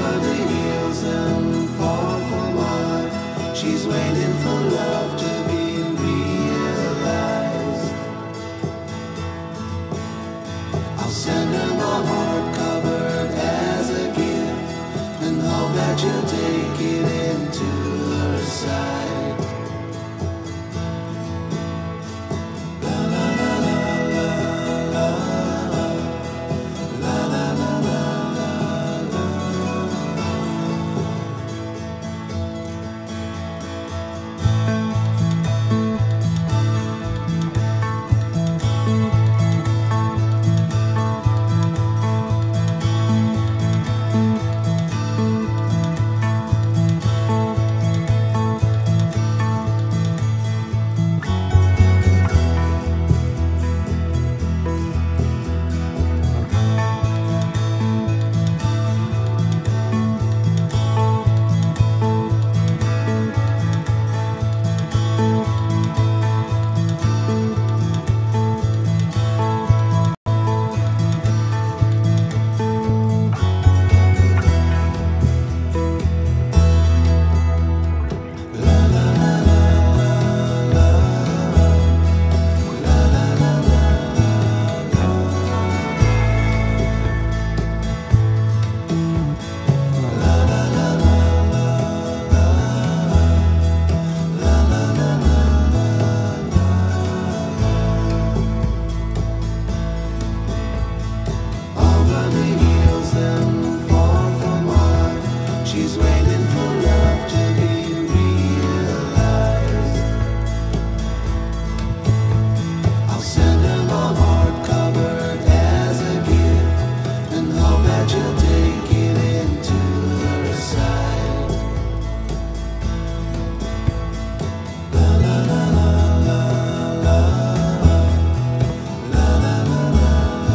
over the hills and far from mine. She's waiting for love to be realized. I'll send her my heart covered as a gift, and hope that you'll take it into her side. La la la la la la la la la la la. She's waiting for love to be realized. I'll send her my heart covered as a gift, and hope that you'll take it into her side. La la la la la la la la la la.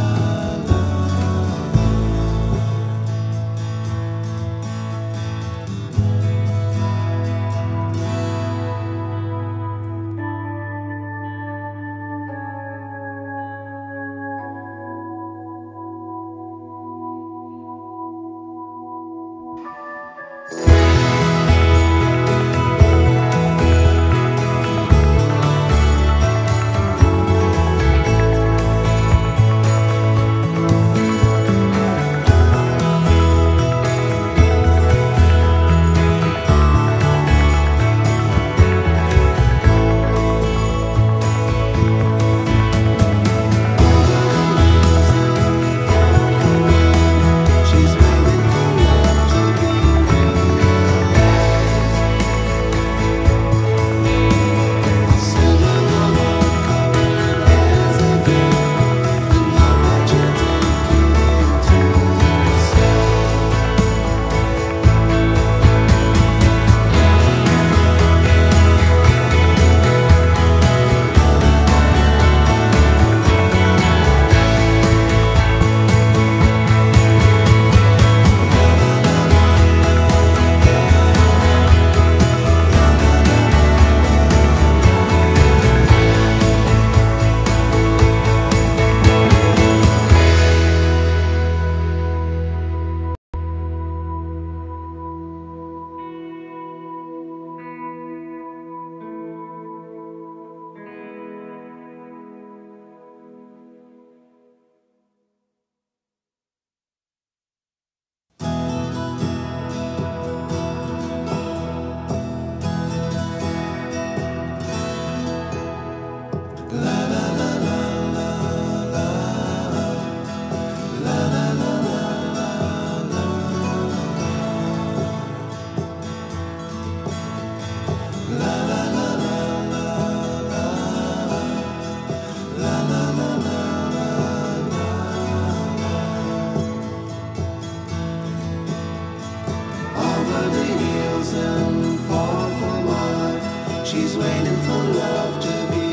She's waiting for love to be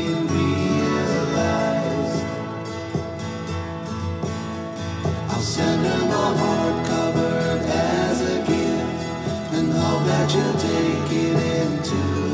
realized. I'll send her my heart covered as a gift, and hope that you'll take it into